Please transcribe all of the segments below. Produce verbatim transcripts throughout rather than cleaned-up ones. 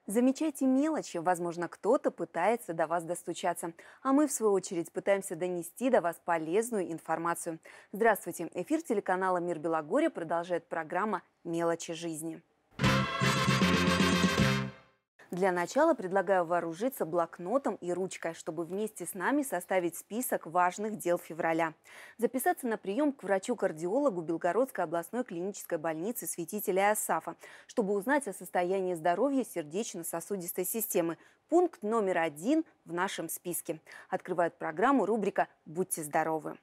Замечайте мелочи, возможно, кто-то пытается до вас достучаться, а мы, в свою очередь, пытаемся донести до вас полезную информацию. Здравствуйте! Эфир телеканала «Мир Белогорья» продолжает программа «Мелочи жизни». Для начала предлагаю вооружиться блокнотом и ручкой, чтобы вместе с нами составить список важных дел февраля. Записаться на прием к врачу-кардиологу Белгородской областной клинической больницы святителя Иосафа, чтобы узнать о состоянии здоровья сердечно-сосудистой системы. Пункт номер один в нашем списке. Открывает программу рубрика «Будьте здоровы».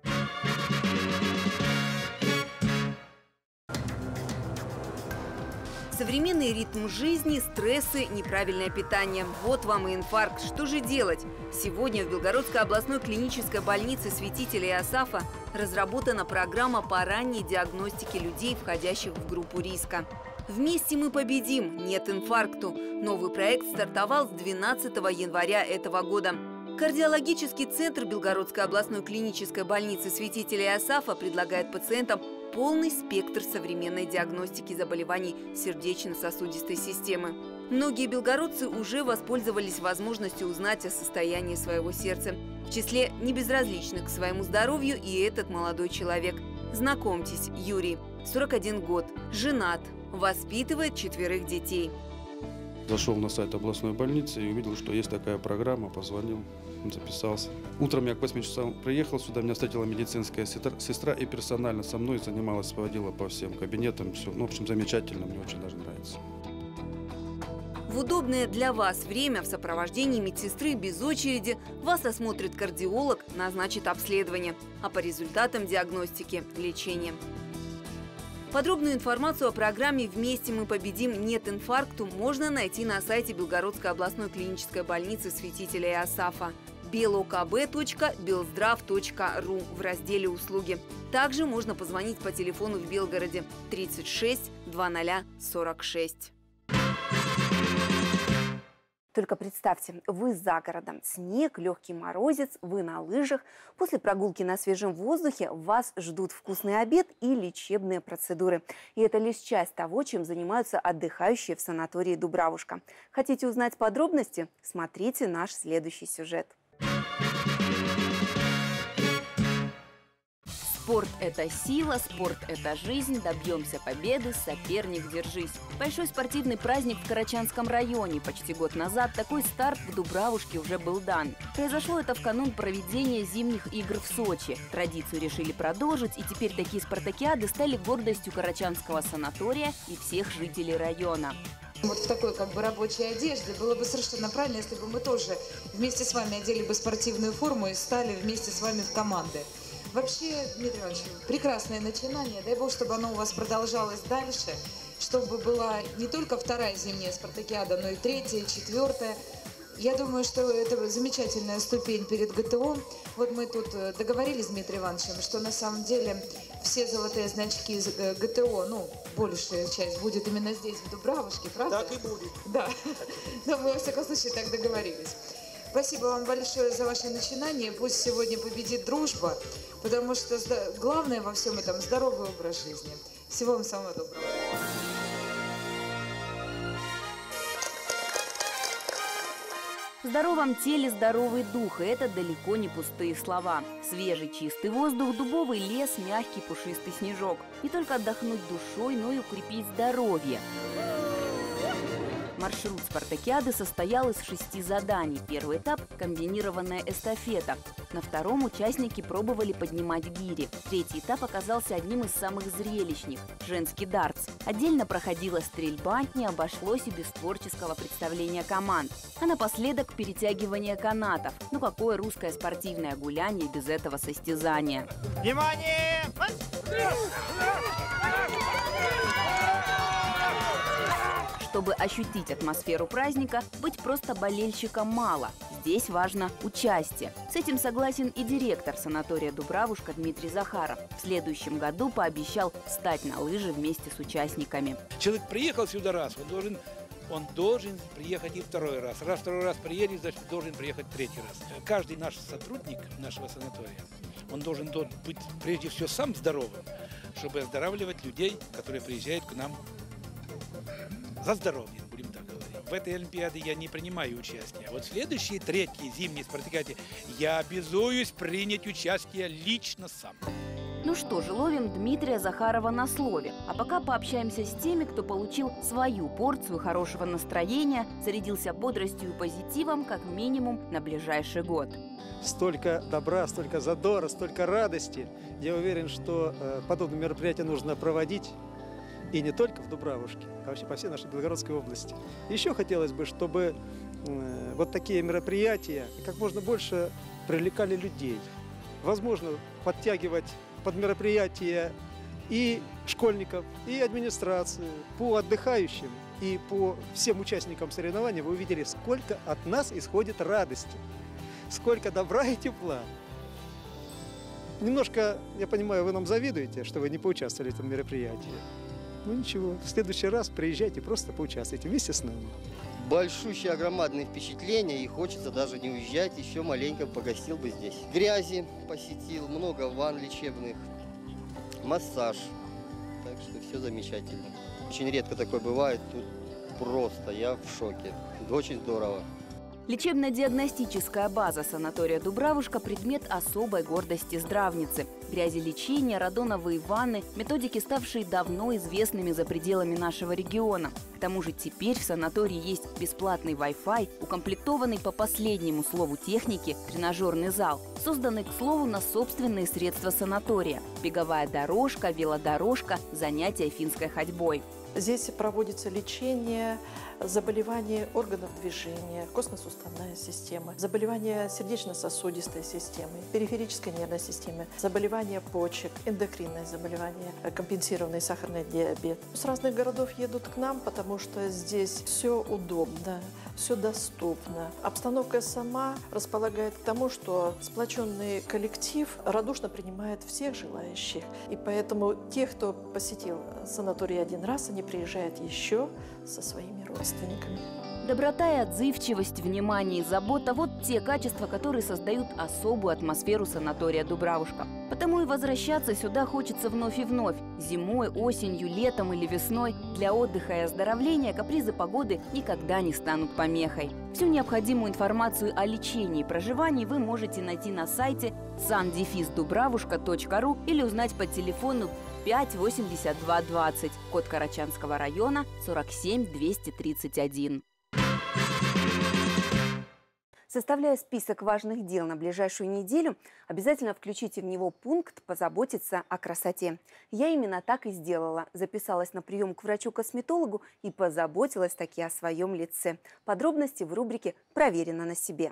Современный ритм жизни, стрессы, неправильное питание. Вот вам и инфаркт. Что же делать? Сегодня в Белгородской областной клинической больнице святителя Иосафа разработана программа по ранней диагностике людей, входящих в группу риска. Вместе мы победим! Нет инфаркту! Новый проект стартовал с двенадцатого января этого года. Кардиологический центр Белгородской областной клинической больницы святителя Иосафа предлагает пациентам полный спектр современной диагностики заболеваний сердечно-сосудистой системы. Многие белгородцы уже воспользовались возможностью узнать о состоянии своего сердца. В числе небезразличных к своему здоровью и этот молодой человек. Знакомьтесь, Юрий, сорок один год, женат, воспитывает четверых детей. Зашел на сайт областной больницы и увидел, что есть такая программа, позвонил, записался. Утром я к восьми часам приехал сюда, меня встретила медицинская сестра и персонально со мной занималась, водила по всем кабинетам. Все, ну, в общем, замечательно, мне очень даже нравится. В удобное для вас время в сопровождении медсестры без очереди вас осмотрит кардиолог, назначит обследование, а по результатам диагностики – лечение. Подробную информацию о программе «Вместе мы победим. Нет инфаркту» можно найти на сайте Белгородской областной клинической больницы святителя Иосафа белокб точка белздрав точка ру в разделе «Услуги». Также можно позвонить по телефону в Белгороде тридцать шесть двадцать сорок шесть. Только представьте, вы за городом, снег, легкий морозец, вы на лыжах. После прогулки на свежем воздухе вас ждут вкусный обед и лечебные процедуры. И это лишь часть того, чем занимаются отдыхающие в санатории Дубравушка. Хотите узнать подробности? Смотрите наш следующий сюжет. Спорт – это сила, спорт – это жизнь, добьемся победы, соперник, держись. Большой спортивный праздник в Карачанском районе. Почти год назад такой старт в Дубравушке уже был дан. Произошло это в канун проведения зимних игр в Сочи. Традицию решили продолжить, и теперь такие спартакиады стали гордостью Карачанского санатория и всех жителей района. Вот в такой как бы рабочей одежде было бы совершенно правильно, если бы мы тоже вместе с вами одели бы спортивную форму и стали вместе с вами в команды. Вообще, Дмитрий Иванович, прекрасное начинание. Дай Бог, чтобы оно у вас продолжалось дальше, чтобы была не только вторая зимняя спартакиада, но и третья, и четвертая. Я думаю, что это замечательная ступень перед ГТО. Вот мы тут договорились с Дмитрием Ивановичем, что на самом деле все золотые значки из ГТО, ну, большая часть будет именно здесь, в Дубравушке, правда? Так и будет. Да, но мы, во всяком случае, так договорились. Спасибо вам большое за ваше начинание. Пусть сегодня победит дружба, потому что главное во всем этом – здоровый образ жизни. Всего вам самого доброго. В здоровом теле здоровый дух, и это далеко не пустые слова. Свежий чистый воздух, дубовый лес, мягкий пушистый снежок. Не только отдохнуть душой, но и укрепить здоровье. Маршрут спартакиады состоял из шести заданий. Первый этап – комбинированная эстафета. На втором участники пробовали поднимать гири. Третий этап оказался одним из самых зрелищных – женский дартс. Отдельно проходила стрельба, не обошлось и без творческого представления команд. А напоследок – перетягивание канатов. Ну какое русское спортивное гуляние без этого состязания? Внимание! Чтобы ощутить атмосферу праздника, быть просто болельщиком мало. Здесь важно участие. С этим согласен и директор санатория Дубравушка Дмитрий Захаров. В следующем году пообещал встать на лыжи вместе с участниками. Человек приехал сюда раз, он должен, он должен приехать и второй раз. Раз второй раз приедет, значит, должен приехать третий раз. Каждый наш сотрудник нашего санатория, он должен быть прежде всего сам здоровым, чтобы оздоравливать людей, которые приезжают к нам за здоровьем, будем так говорить. в этой Олимпиаде я не принимаю участие. Вот следующие третьи зимние спартакиады я обязуюсь принять участие лично сам. Ну что же, ловим Дмитрия Захарова на слове. А пока пообщаемся с теми, кто получил свою порцию хорошего настроения, зарядился бодростью и позитивом как минимум на ближайший год. Столько добра, столько задора, столько радости. Я уверен, что э, подобные мероприятия нужно проводить и не только в Дубравушке, а вообще по всей нашей Белгородской области. Еще хотелось бы, чтобы э, вот такие мероприятия как можно больше привлекали людей. Возможно, подтягивать под мероприятия и школьников, и администрацию. По отдыхающим и по всем участникам соревнований вы увидели, сколько от нас исходит радости, сколько добра и тепла. Немножко, я понимаю, вы нам завидуете, что вы не поучаствовали в этом мероприятии. Ну ничего, в следующий раз приезжайте, просто поучаствуйте вместе с нами. Большущее, огромадное впечатление, и хочется даже не уезжать, еще маленько погостил бы здесь. Грязи посетил, много ванн лечебных, массаж, так что все замечательно. Очень редко такое бывает, тут просто, я в шоке, очень здорово. Лечебно-диагностическая база санатория «Дубравушка» – предмет особой гордости здравницы. Грязелечение, радоновые ванны – методики, ставшие давно известными за пределами нашего региона. К тому же теперь в санатории есть бесплатный Wi-Fi, укомплектованный по последнему слову техники тренажерный зал, созданный, к слову, на собственные средства санатория. Беговая дорожка, велодорожка, занятия финской ходьбой. Здесь проводится лечение заболеваний органов движения, костно-суставная система, заболевания сердечно-сосудистой системы, периферической нервной системы, заболевания почек, эндокринные заболевания, компенсированный сахарный диабет. С разных городов едут к нам, потому что здесь все удобно, все доступно. Обстановка сама располагает к тому, что сплоченный коллектив радушно принимает всех желающих. И поэтому те, кто посетил санаторий один раз, они приезжают еще со своими родственниками. Доброта и отзывчивость, внимание и забота – вот те качества, которые создают особую атмосферу санатория «Дубравушка». Потому и возвращаться сюда хочется вновь и вновь. Зимой, осенью, летом или весной. Для отдыха и оздоровления капризы погоды никогда не станут помехой. Всю необходимую информацию о лечении и проживании вы можете найти на сайте сан дефис дубравушка точка ру или узнать по телефону пять восемьдесят два двадцать, код Карачанского района сорок семь двести тридцать один. Составляя список важных дел на ближайшую неделю, обязательно включите в него пункт «Позаботиться о красоте». Я именно так и сделала. Записалась на прием к врачу-косметологу и позаботилась таки о своем лице. Подробности в рубрике «Проверено на себе».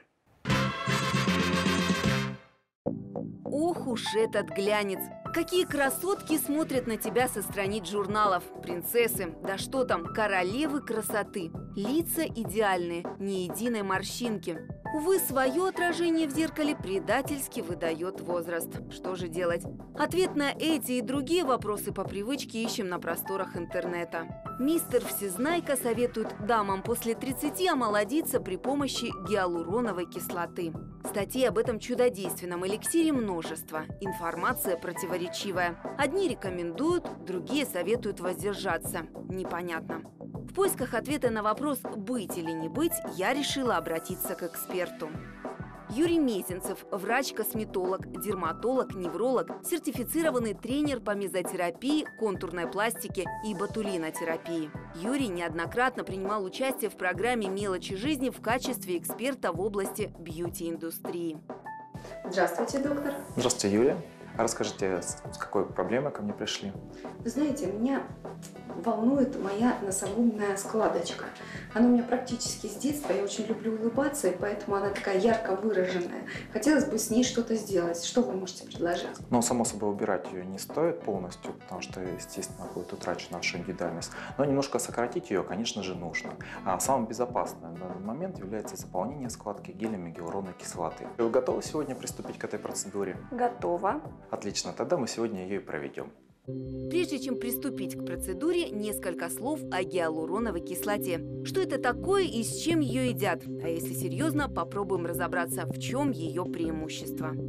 Ох уж этот глянец! Какие красотки смотрят на тебя со страниц журналов. Принцессы, да что там, королевы красоты. Лица идеальные, ни единой морщинки. Увы, свое отражение в зеркале предательски выдает возраст. Что же делать? Ответ на эти и другие вопросы по привычке ищем на просторах интернета. Мистер Всезнайка советует дамам после тридцати омолодиться при помощи гиалуроновой кислоты. Статей об этом чудодейственном эликсире множество. Информация противоречивая. Одни рекомендуют, другие советуют воздержаться. Непонятно. В поисках ответа на вопрос «быть или не быть» я решила обратиться к эксперту. Юрий Мезенцев – врач-косметолог, дерматолог, невролог, сертифицированный тренер по мезотерапии, контурной пластике и ботулинотерапии. Юрий неоднократно принимал участие в программе «Мелочи жизни» в качестве эксперта в области бьюти-индустрии. Здравствуйте, доктор. Здравствуйте, Юлия. Расскажите, с какой проблемой ко мне пришли? Вы знаете, меня волнует моя носогубная складочка. Она у меня практически с детства, я очень люблю улыбаться, и поэтому она такая ярко выраженная. Хотелось бы с ней что-то сделать. Что вы можете предложить? Ну, само собой, убирать ее не стоит полностью, потому что, естественно, будет утрачена наша индивидуальность. Но немножко сократить ее, конечно же, нужно. А самым безопасным на данный момент является заполнение складки гелями гиалуроновой кислоты. Вы готовы сегодня приступить к этой процедуре? Готова. Отлично, тогда мы сегодня ее и проведем. Прежде чем приступить к процедуре, несколько слов о гиалуроновой кислоте. Что это такое и с чем ее едят? А если серьезно, попробуем разобраться, в чем ее преимущество.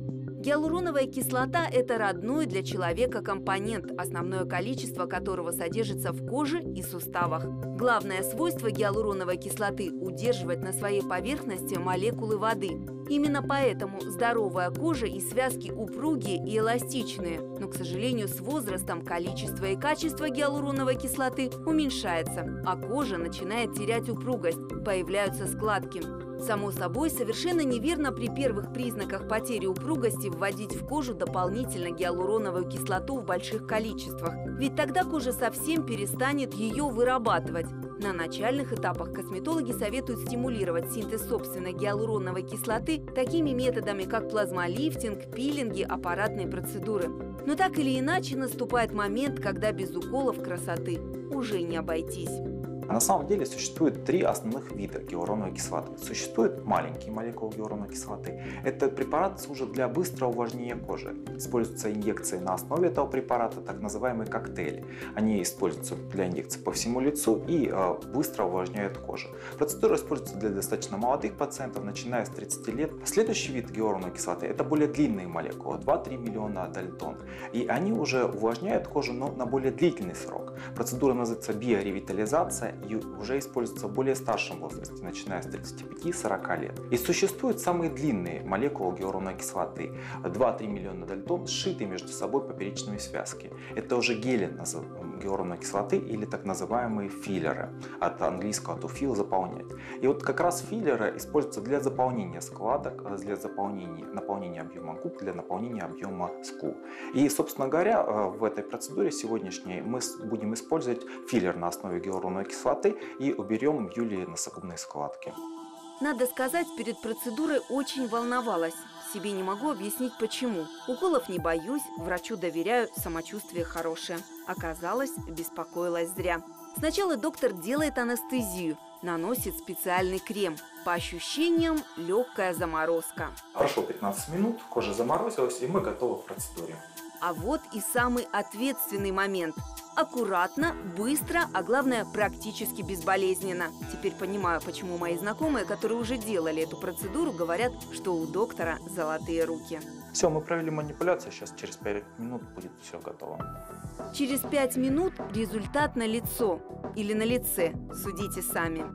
Гиалуроновая кислота – это родной для человека компонент, основное количество которого содержится в коже и суставах. Главное свойство гиалуроновой кислоты – удерживать на своей поверхности молекулы воды. Именно поэтому здоровая кожа и связки упругие и эластичные. Но, к сожалению, с возрастом количество и качество гиалуроновой кислоты уменьшается, а кожа начинает терять упругость, появляются складки. Само собой, совершенно неверно при первых признаках потери упругости вводить в кожу дополнительно гиалуроновую кислоту в больших количествах, ведь тогда кожа совсем перестанет ее вырабатывать. На начальных этапах косметологи советуют стимулировать синтез собственной гиалуроновой кислоты такими методами, как плазмолифтинг, пилинги, аппаратные процедуры. Но так или иначе наступает момент, когда без уколов красоты уже не обойтись. На самом деле существует три основных вида гиалуроновой кислоты. Существуют маленькие молекулы гиалуроновой кислоты. Этот препарат служит для быстрого увлажнения кожи. Используются инъекции на основе этого препарата, так называемые коктейли. Они используются для инъекций по всему лицу и э, быстро увлажняют кожу. Процедура используется для достаточно молодых пациентов, начиная с тридцати лет. Следующий вид гиалуроновой кислоты – это более длинные молекулы, два-три миллиона дальтон. И они уже увлажняют кожу, но на более длительный срок. Процедура называется биоревитализация и уже используется в более старшем возрасте, начиная с тридцати пяти — сорока лет. И существуют самые длинные молекулы гиалуроновой кислоты – два-три миллиона дальтон, сшитые между собой поперечными связки. Это уже гели гиалуроновой кислоты или так называемые филлеры, от английского to fill – заполнять. И вот как раз филлеры используются для заполнения складок, для заполнения, наполнения объема губ, для наполнения объема скул. И, собственно говоря, в этой процедуре сегодняшней мы будем использовать филлер на основе гиалуроновой кислоты и уберем Юлии носогубные складки. Надо сказать, перед процедурой очень волновалась. Себе не могу объяснить почему. Уколов не боюсь, врачу доверяю, самочувствие хорошее. Оказалось, беспокоилась зря. Сначала доктор делает анестезию, наносит специальный крем. По ощущениям, легкая заморозка. Прошло пятнадцать минут, кожа заморозилась, и мы готовы к процедуре. А вот и самый ответственный момент. Аккуратно, быстро, а главное практически безболезненно. Теперь понимаю, почему мои знакомые, которые уже делали эту процедуру, говорят, что у доктора золотые руки. Все, мы провели манипуляцию, сейчас через пять минут будет все готово. Через пять минут результат на лицо или на лице, судите сами.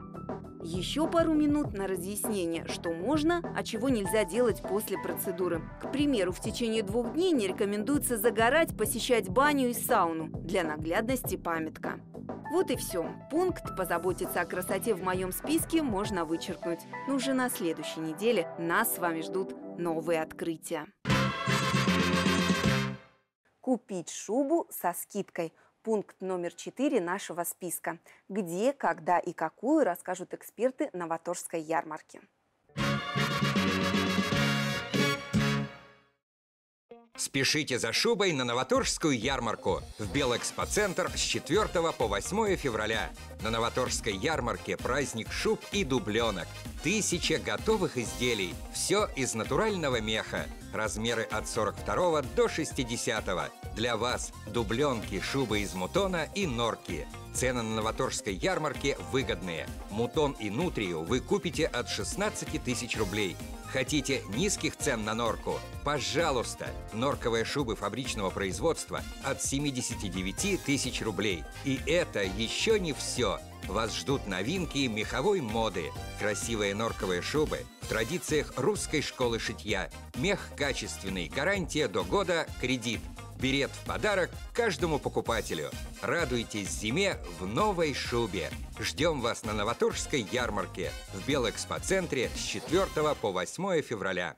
Еще пару минут на разъяснение, что можно, а чего нельзя делать после процедуры. К примеру, в течение двух дней не рекомендуется загорать, посещать баню и сауну. Для наглядности памятка. Вот и все. Пункт «Позаботиться о красоте» в моем списке можно вычеркнуть. Но уже на следующей неделе нас с вами ждут новые открытия. Купить шубу со скидкой. Пункт номер четыре нашего списка. Где, когда и какую, расскажут эксперты Новоторжской ярмарки. Спешите за шубой на Новоторжскую ярмарку в Белэкспоцентр с четвёртого по восьмое февраля. На Новоторжской ярмарке праздник шуб и дубленок. Тысяча готовых изделий. Все из натурального меха. Размеры от сорок второго до шестидесятого. Для вас дубленки, шубы из мутона и норки. Цены на Новоторжской ярмарке выгодные. Мутон и нутрию вы купите от шестнадцати тысяч рублей. Хотите низких цен на норку? Пожалуйста! Норковые шубы фабричного производства от семидесяти девяти тысяч рублей. И это еще не все. Вас ждут новинки меховой моды. Красивые норковые шубы в традициях русской школы шитья. Мех качественный, гарантия до года, кредит. Берет в подарок каждому покупателю. Радуйтесь зиме в новой шубе. Ждем вас на Новоторжской ярмарке в Белэкспоцентре с четвёртого по восьмое февраля.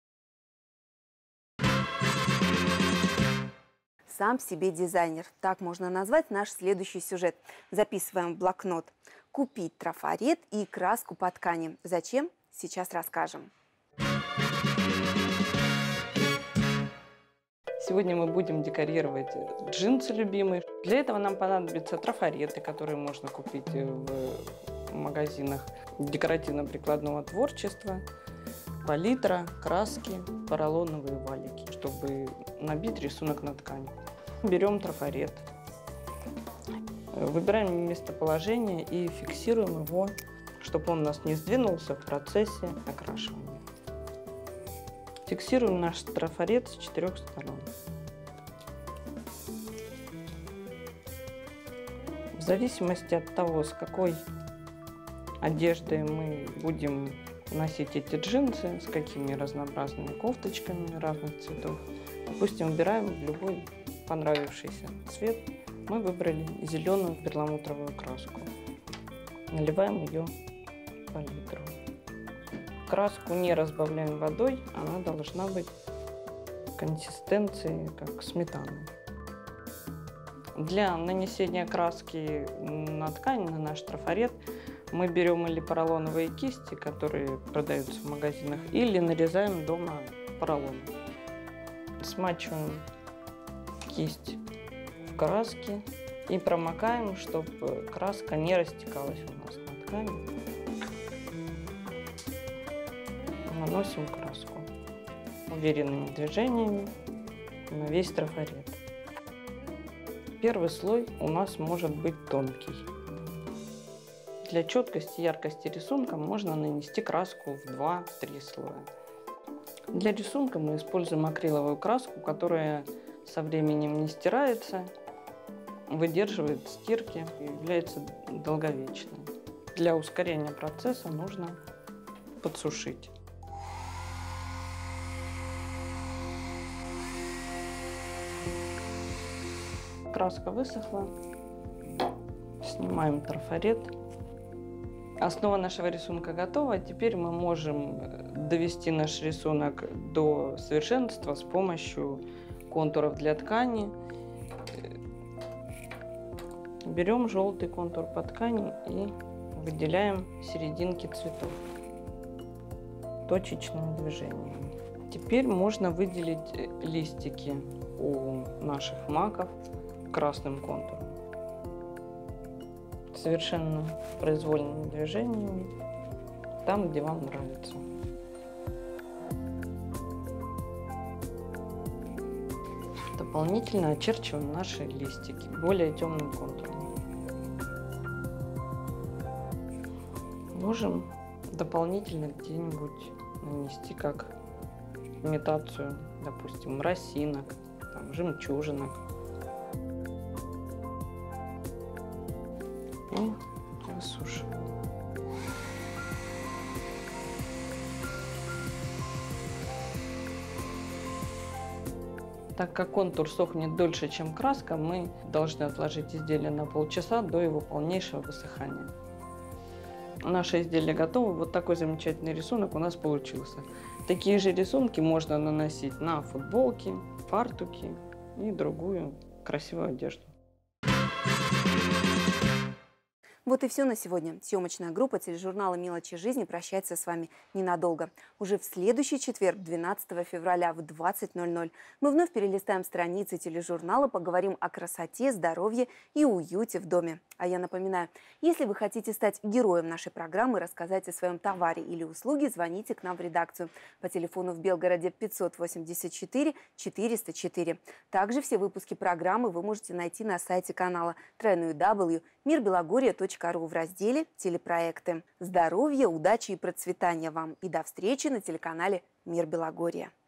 Сам себе дизайнер. Так можно назвать наш следующий сюжет. Записываем в блокнот. Купить трафарет и краску по ткани. Зачем? Сейчас расскажем. Сегодня мы будем декорировать джинсы любимые. Для этого нам понадобятся трафареты, которые можно купить в магазинах декоративно-прикладного творчества, палитра, краски, поролоновые валики, чтобы набить рисунок на ткани. Берем трафарет, выбираем местоположение и фиксируем его, чтобы он у нас не сдвинулся в процессе окрашивания. Фиксируем наш трафарет с четырех сторон. В зависимости от того, с какой одеждой мы будем носить эти джинсы, с какими разнообразными кофточками разных цветов, допустим, выбираем любой понравившийся цвет. Мы выбрали зеленую перламутровую краску. Наливаем ее в палитру. Краску не разбавляем водой, она должна быть консистенции как сметана. Для нанесения краски на ткань, на наш трафарет, мы берем или поролоновые кисти, которые продаются в магазинах, или нарезаем дома поролон. Смачиваем кисть в краске и промокаем, чтобы краска не растекалась у нас на ткани. Наносим краску уверенными движениями на весь трафарет. Первый слой у нас может быть тонкий. Для четкости и яркости рисунка можно нанести краску в два-три слоя. Для рисунка мы используем акриловую краску, которая со временем не стирается, выдерживает стирки и является долговечной. Для ускорения процесса нужно подсушить. Краска высохла, снимаем трафарет. Основа нашего рисунка готова. Теперь мы можем довести наш рисунок до совершенства с помощью контуров для ткани. Берем желтый контур по ткани и выделяем серединки цветов точечными движениями. Теперь можно выделить листики у наших маков красным контуром. Совершенно произвольными движениями, там, где вам нравится. Дополнительно очерчиваем наши листики более темным контуром. Можем дополнительно где-нибудь нанести как имитацию, допустим, росинок, там, жемчужинок. И высушиваем. Так как контур сохнет дольше, чем краска, мы должны отложить изделие на полчаса до его полнейшего высыхания. Наше изделие готово. Вот такой замечательный рисунок у нас получился. Такие же рисунки можно наносить на футболки, фартуки и другую красивую одежду. Вот и все на сегодня. Съемочная группа тележурнала «Мелочи жизни» прощается с вами ненадолго. Уже в следующий четверг, двенадцатого февраля в двадцать ноль ноль, мы вновь перелистаем страницы тележурнала, поговорим о красоте, здоровье и уюте в доме. А я напоминаю, если вы хотите стать героем нашей программы, рассказать о своем товаре или услуге, звоните к нам в редакцию по телефону в Белгороде пятьсот восемьдесят четыре четыреста четыре. Также все выпуски программы вы можете найти на сайте канала дабл ю дабл ю дабл ю точка мир белогорья точка ру в разделе «Телепроекты». Здоровья, удачи и процветания вам. И до встречи на телеканале «Мир Белогорья».